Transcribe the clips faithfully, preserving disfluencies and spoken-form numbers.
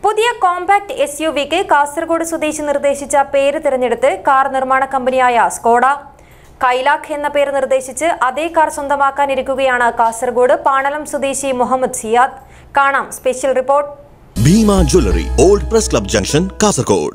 പുതിയ compact S U വിക്ക് കാസർഗോഡ് സ്വദേശി നിർദ്ദേശിച്ച പേര് തിരഞ്ഞെടുത്ത് കാർ നിർമ്മാണ കമ്പനിയായ സ്കോഡ. കൈലാഖ് എന്ന പേര് നിർദ്ദേശിച്ച് അതേ കാർ സ്വന്തമാക്കാനിരിക്കുകയാണ് കാസർഗോഡ് പാണലം സ്വദേശി മുഹമ്മദ് സിയാദ്. കാണാം special report. Bhima jewellery, old press club junction, Kasaragod.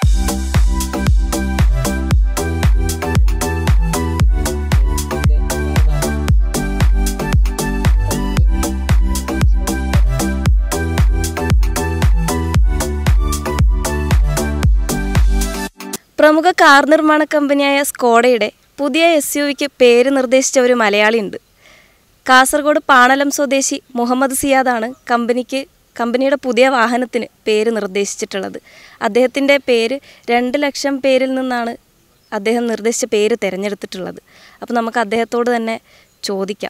പ്രമുഖ കാർ നിർമ്മാണ കമ്പനിയായ സ്കോഡയുടെ പുതിയ എസ് യു വിക്ക് പേര് നിർദ്ദേശിച്ച ഒരു മലയാളിയുണ്ട്. കാസർഗോഡ് പാണലം സ്വദേശി മുഹമ്മദ് സിയാദാണ് കമ്പനിക്ക് കമ്പനിയുടെ പുതിയ വാഹനത്തിന് പേര് നിർദ്ദേശിച്ചിട്ടുള്ളത്. അദ്ദേഹത്തിൻ്റെ പേര് രണ്ട് ലക്ഷം പേരിൽ നിന്നാണ് അദ്ദേഹം നിർദ്ദേശിച്ച പേര് തിരഞ്ഞെടുത്തിട്ടുള്ളത്. അപ്പോൾ നമുക്ക് അദ്ദേഹത്തോട് തന്നെ ചോദിക്കാം,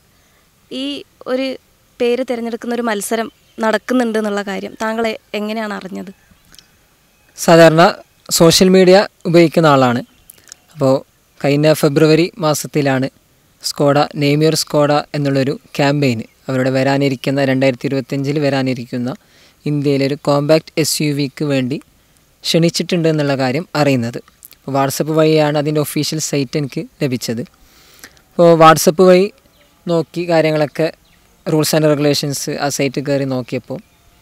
ഈ ഒരു പേര് തിരഞ്ഞെടുക്കുന്ന ഒരു മത്സരം നടക്കുന്നുണ്ട് എന്നുള്ള കാര്യം താങ്കൾ എങ്ങനെയാണ് അറിഞ്ഞത്? സാധാരണ സോഷ്യൽ മീഡിയ ഉപയോഗിക്കുന്ന ആളാണ്. അപ്പോൾ കഴിഞ്ഞ ഫെബ്രുവരി മാസത്തിലാണ് സ്കോഡ നെയിം യുവർ സ്കോഡ എന്നുള്ളൊരു ക്യാമ്പയിന് അവരുടെ വരാനിരിക്കുന്ന രണ്ടായിരത്തി ഇരുപത്തഞ്ചിൽ വരാനിരിക്കുന്ന ഇന്ത്യയിലൊരു കോമ്പാക്ട് എസ് യു വിക്ക് വേണ്ടി ക്ഷണിച്ചിട്ടുണ്ട് എന്നുള്ള കാര്യം അറിയുന്നത്. അപ്പോൾ വാട്സപ്പ് വഴിയാണ് അതിൻ്റെ ഒഫീഷ്യൽ സൈറ്റ് എനിക്ക് ലഭിച്ചത്. അപ്പോൾ വാട്സപ്പ് വഴി നോക്കി കാര്യങ്ങളൊക്കെ റൂൾസ് ആൻഡ് റെഗുലേഷൻസ് ആ സൈറ്റ് കയറി നോക്കിയപ്പോൾ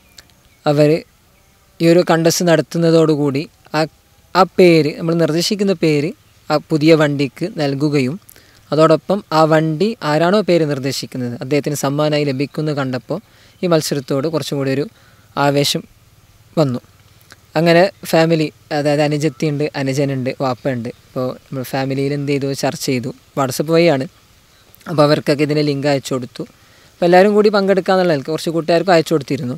അവർ ഈ ഒരു കണ്ടസ്റ്റ് നടത്തുന്നതോടുകൂടി ആ ആ പേര് നമ്മൾ നിർദ്ദേശിക്കുന്ന പേര് ആ പുതിയ വണ്ടിക്ക് നൽകുകയും അതോടൊപ്പം ആ വണ്ടി ആരാണോ പേര് നിർദ്ദേശിക്കുന്നത് അദ്ദേഹത്തിന് സമ്മാനമായി ലഭിക്കുന്നു കണ്ടപ്പോൾ ഈ മത്സരത്തോട് കുറച്ചും കൂടി ഒരു ആവേശം വന്നു. അങ്ങനെ ഫാമിലി, അതായത് അനുജത്തിയുണ്ട്, അനുജനുണ്ട്, വാപ്പയുണ്ട്. ഇപ്പോൾ നമ്മൾ ഫാമിലിയിൽ എന്ത് ചെയ്തു, ചർച്ച ചെയ്തു. വാട്സപ്പ് വഴിയാണ്. അപ്പോൾ അവർക്കൊക്കെ ഇതിനെ ലിങ്ക് അയച്ചു കൊടുത്തു. അപ്പോൾ എല്ലാവരും കൂടി പങ്കെടുക്കാമെന്നുള്ള കുറച്ച് കൂട്ടുകാർക്കും അയച്ചു കൊടുത്തിരുന്നു.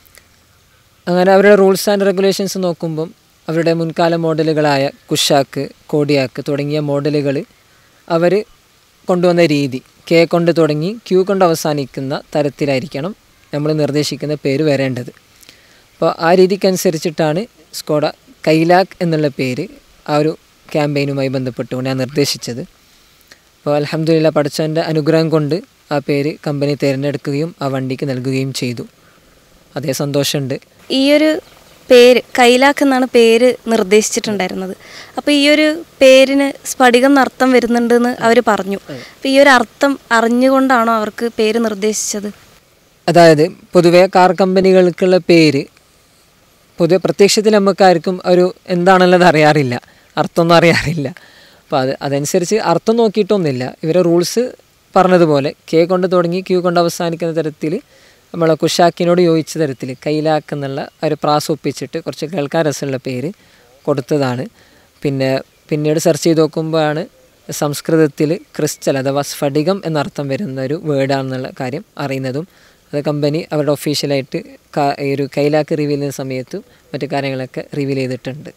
അങ്ങനെ അവരുടെ റൂൾസ് ആൻഡ് റെഗുലേഷൻസ് നോക്കുമ്പം അവരുടെ മുൻകാല മോഡലുകളായ കുഷാക്ക്, കോഡിയാക്ക് തുടങ്ങിയ മോഡലുകൾ അവർ കൊണ്ടുവന്ന രീതി കെ കൊണ്ട് തുടങ്ങി ക്യൂ കൊണ്ട് അവസാനിക്കുന്ന തരത്തിലായിരിക്കണം നമ്മൾ നിർദ്ദേശിക്കുന്ന പേര് വരേണ്ടത്. അപ്പോൾ ആ രീതിക്കനുസരിച്ചിട്ടാണ് സ്കോഡ കൈലാഖ് എന്നുള്ള പേര് ആ ഒരു ക്യാമ്പയിനുമായി ബന്ധപ്പെട്ടുകൊണ്ട് ഞാൻ നിർദ്ദേശിച്ചത്. അപ്പോൾ അൽഹംദുലില്ലാ പഠിച്ചവൻ്റെ അനുഗ്രഹം കൊണ്ട് ആ പേര് കമ്പനി തിരഞ്ഞെടുക്കുകയും ആ വണ്ടിക്ക് നൽകുകയും ചെയ്തു. അതേ സന്തോഷമുണ്ട്. ഈ ഒരു പേര് കൈലാഖ് എന്നാണ് പേര് നിർദ്ദേശിച്ചിട്ടുണ്ടായിരുന്നത്. അപ്പോൾ ഈ ഒരു പേരിന് സ്ഫടികം എന്നർത്ഥം വരുന്നുണ്ടെന്ന് അവർ പറഞ്ഞു. അപ്പോൾ ഈ ഒരു അർത്ഥം അറിഞ്ഞുകൊണ്ടാണോ അവർക്ക് പേര് നിർദ്ദേശിച്ചത്? അതായത് പൊതുവെ കാർ കമ്പനികൾക്കുള്ള പേര് പൊതുവെ പ്രത്യക്ഷത്തിൽ നമുക്കാർക്കും ഒരു എന്താണെന്നുള്ളത് അറിയാറില്ല, അർത്ഥമൊന്നും അറിയാറില്ല. അപ്പോൾ അത് അതനുസരിച്ച് അർത്ഥം നോക്കിയിട്ടൊന്നുമില്ല. ഇവരെ റൂൾസ് പറഞ്ഞതുപോലെ കെ കൊണ്ട് തുടങ്ങി ക്യൂ കൊണ്ട് അവസാനിക്കുന്ന തരത്തിൽ നമ്മളെ കുഷാക്കിനോട് യോജിച്ച തരത്തിൽ കൈലാഖ് എന്നുള്ള ഒരു പ്രാസം ഒപ്പിച്ചിട്ട് കുറച്ച് കേൾക്കാൻ രസമുള്ള പേര് കൊടുത്തതാണ്. പിന്നെ പിന്നീട് സെർച്ച് ചെയ്ത് നോക്കുമ്പോഴാണ് സംസ്കൃതത്തിൽ ക്രിസ്റ്റൽ അഥവാ സ്ഫടികം എന്നർത്ഥം വരുന്ന ഒരു വേർഡാണെന്നുള്ള കാര്യം അറിയുന്നതും. അത് കമ്പനി അവരുടെ ഒഫീഷ്യലായിട്ട് ഈ ഒരു കൈലാഖ് റിവീൽ ചെയ്യുന്ന സമയത്തും മറ്റു കാര്യങ്ങളൊക്കെ റിവീൽ ചെയ്തിട്ടുണ്ട്.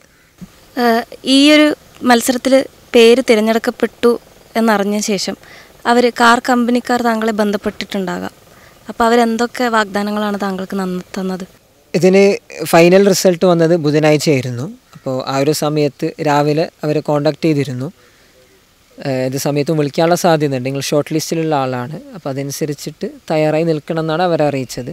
ഈ ഒരു മത്സരത്തിൽ പേര് തിരഞ്ഞെടുക്കപ്പെട്ടു എന്നറിഞ്ഞ ശേഷം അവർ കാർ കമ്പനിക്കാർ താങ്കളെ ബന്ധപ്പെട്ടിട്ടുണ്ടാകാം. അപ്പോൾ അവരെന്തൊക്കെ വാഗ്ദാനങ്ങളാണ് താങ്കൾക്ക് തന്നത്? ഇതിന് ഫൈനൽ റിസൾട്ട് വന്നത് ബുധനാഴ്ചയായിരുന്നു. അപ്പോൾ ആ ഒരു സമയത്ത് രാവിലെ അവരെ കോൺടാക്ട് ചെയ്തിരുന്നു. ഇത് സമയത്തും വിളിക്കാനുള്ള സാധ്യതയുണ്ട്, നിങ്ങൾ ഷോർട്ട് ലിസ്റ്റിലുള്ള ആളാണ്, അപ്പോൾ അതനുസരിച്ചിട്ട് തയ്യാറായി നിൽക്കണം എന്നാണ് അവരെ അറിയിച്ചത്.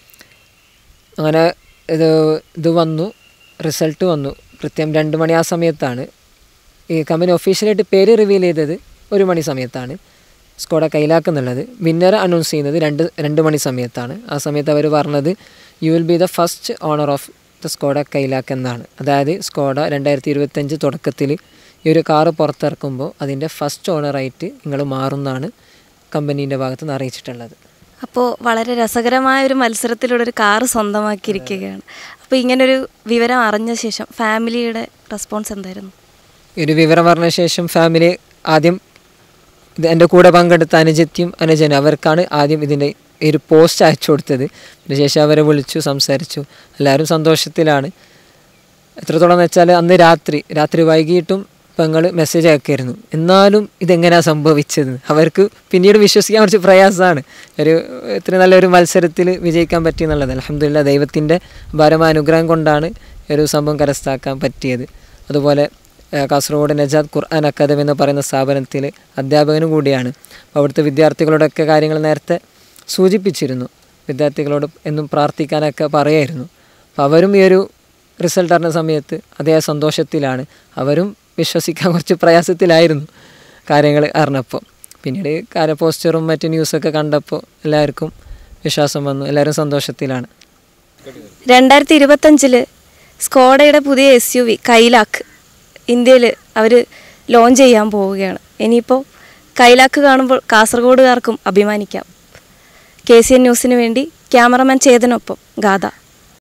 അങ്ങനെ ഇത് ഇത് വന്നു, റിസൾട്ട് വന്നു. കൃത്യം രണ്ട് മണി ആ സമയത്താണ്. ഈ കമ്പനി ഒഫീഷ്യലായിട്ട് പേര് റിവീൽ ചെയ്തത് ഒരു മണി സമയത്താണ്. സ്കോഡ കൈലാഖ് എന്നുള്ളത് വിന്നർ അനൗൺസ് ചെയ്യുന്നത് രണ്ട് രണ്ട് മണി സമയത്താണ്. ആ സമയത്ത് അവർ പറഞ്ഞത് you will be the first owner of the Skoda Kylaq എന്നാണ്. അതായത് സ്കോഡ രണ്ടായിരത്തി ഇരുപത്തഞ്ച് തുടക്കത്തിൽ ഈ ഒരു കാറ് പുറത്തിറക്കുമ്പോൾ അതിൻ്റെ ഫസ്റ്റ് ഓണറായിട്ട് നിങ്ങൾ മാറുന്നതാണ് കമ്പനീൻ്റെ ഭാഗത്ത് നിന്ന് അറിയിച്ചിട്ടുള്ളത്. അപ്പോൾ വളരെ രസകരമായ ഒരു മത്സരത്തിലൂടെ ഒരു കാറ് സ്വന്തമാക്കിയിരിക്കുകയാണ്. അപ്പോൾ ഇങ്ങനൊരു വിവരം അറിഞ്ഞ ശേഷം ഫാമിലിയുടെ റെസ്പോൺസ് എന്തായിരുന്നു? ഈ ഒരു വിവരം അറിഞ്ഞ ശേഷം ഫാമിലി ആദ്യം ഇത് എൻ്റെ കൂടെ പങ്കെടുത്ത അനുജത്തിയും അനുജനും അവർക്കാണ് ആദ്യം ഇതിൻ്റെ ഈ ഒരു പോസ്റ്റ് അയച്ചു കൊടുത്തത്. അതിനുശേഷം അവരെ വിളിച്ചു, സംസാരിച്ചു. എല്ലാവരും സന്തോഷത്തിലാണ്. എത്രത്തോളം എന്ന് വെച്ചാൽ അന്ന് രാത്രി രാത്രി വൈകിട്ടും പെങ്ങൾ മെസ്സേജ് അയക്കായിരുന്നു, എന്നാലും ഇതെങ്ങനെയാണ് സംഭവിച്ചത്. അവർക്ക് പിന്നീട് വിശ്വസിക്കാൻ കുറച്ച് പ്രയാസമാണ്. ഒരു ഇത്ര നല്ലൊരു മത്സരത്തിൽ വിജയിക്കാൻ പറ്റിയെന്നുള്ളത് അൽഹംദുലില്ലാ ദൈവത്തിൻ്റെ പരമ അനുഗ്രഹം കൊണ്ടാണ് ഒരു സംഭവം കരസ്ഥമാക്കാൻ പറ്റിയത്. അതുപോലെ കാസർഗോഡ് നജാദ് ഖുർആൻ അക്കാദമി എന്ന് പറയുന്ന സ്ഥാപനത്തിൽ അധ്യാപകനും കൂടിയാണ്. അപ്പോൾ അവിടുത്തെ വിദ്യാർത്ഥികളോടൊക്കെ കാര്യങ്ങൾ നേരത്തെ സൂചിപ്പിച്ചിരുന്നു. വിദ്യാർത്ഥികളോട് എന്നും പ്രാർത്ഥിക്കാനൊക്കെ പറയായിരുന്നു. അപ്പോൾ അവരും ഈ ഒരു റിസൾട്ട് അറിഞ്ഞ സമയത്ത് അതേ സന്തോഷത്തിലാണ്. അവരും വിശ്വസിക്കാൻ കുറച്ച് പ്രയാസത്തിലായിരുന്നു കാര്യങ്ങൾ അറിഞ്ഞപ്പോൾ. പിന്നീട് കാര്യം പോസ്റ്ററും മറ്റ് ന്യൂസൊക്കെ കണ്ടപ്പോൾ എല്ലാവർക്കും വിശ്വാസം വന്നു, എല്ലാവരും സന്തോഷത്തിലാണ്. രണ്ടായിരത്തി ഇരുപത്തഞ്ചില് സ്കോഡയുടെ പുതിയ എസ് യു വി കൈലാക്ക് ഇന്ത്യയിൽ അവർ ലോഞ്ച് ചെയ്യാൻ പോവുകയാണ്. ഇനിയിപ്പോൾ കൈലാക്ക് കാണുമ്പോൾ കാസർഗോഡുകാർക്കും അഭിമാനിക്കാം. കെ സി എൻ ന്യൂസിന് വേണ്ടി ക്യാമറമാൻ ചേതനൊപ്പം ഗാഥ.